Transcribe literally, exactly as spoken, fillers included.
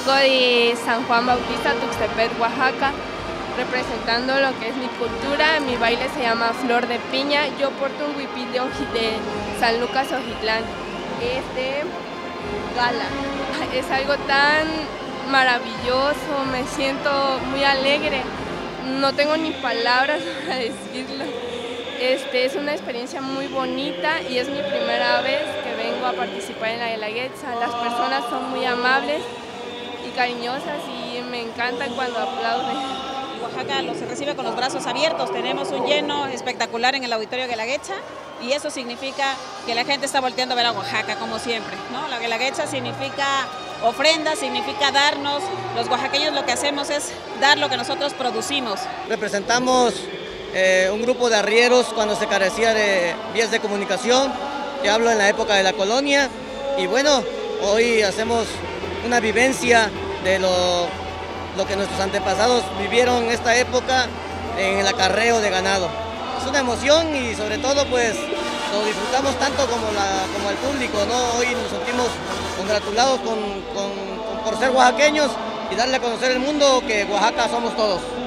Vengo de San Juan Bautista, Tuxtepec, Oaxaca, representando lo que es mi cultura. Mi baile se llama Flor de Piña. Yo porto un huipil de, de San Lucas, Ojitlán. Es de gala. Es algo tan maravilloso, me siento muy alegre. No tengo ni palabras para decirlo. Este, es una experiencia muy bonita y es mi primera vez que vengo a participar en la Guelaguetza. Las personas son muy amables y cariñosas y me encantan cuando aplauden. Oaxaca los recibe con los brazos abiertos, tenemos un lleno espectacular en el auditorio Guelaguetza y eso significa que la gente está volteando a ver a Oaxaca como siempre, ¿no? La Guelaguetza significa ofrenda, significa darnos, los oaxaqueños lo que hacemos es dar lo que nosotros producimos. Representamos eh, un grupo de arrieros cuando se carecía de vías de comunicación, que hablo en la época de la colonia, y bueno, hoy hacemos una vivencia de lo, lo que nuestros antepasados vivieron en esta época en el acarreo de ganado. Es una emoción y sobre todo pues lo disfrutamos tanto como, la, como el público, ¿no? Hoy nos sentimos congratulados con, con, con, por ser oaxaqueños y darle a conocer al mundo que Oaxaca somos todos.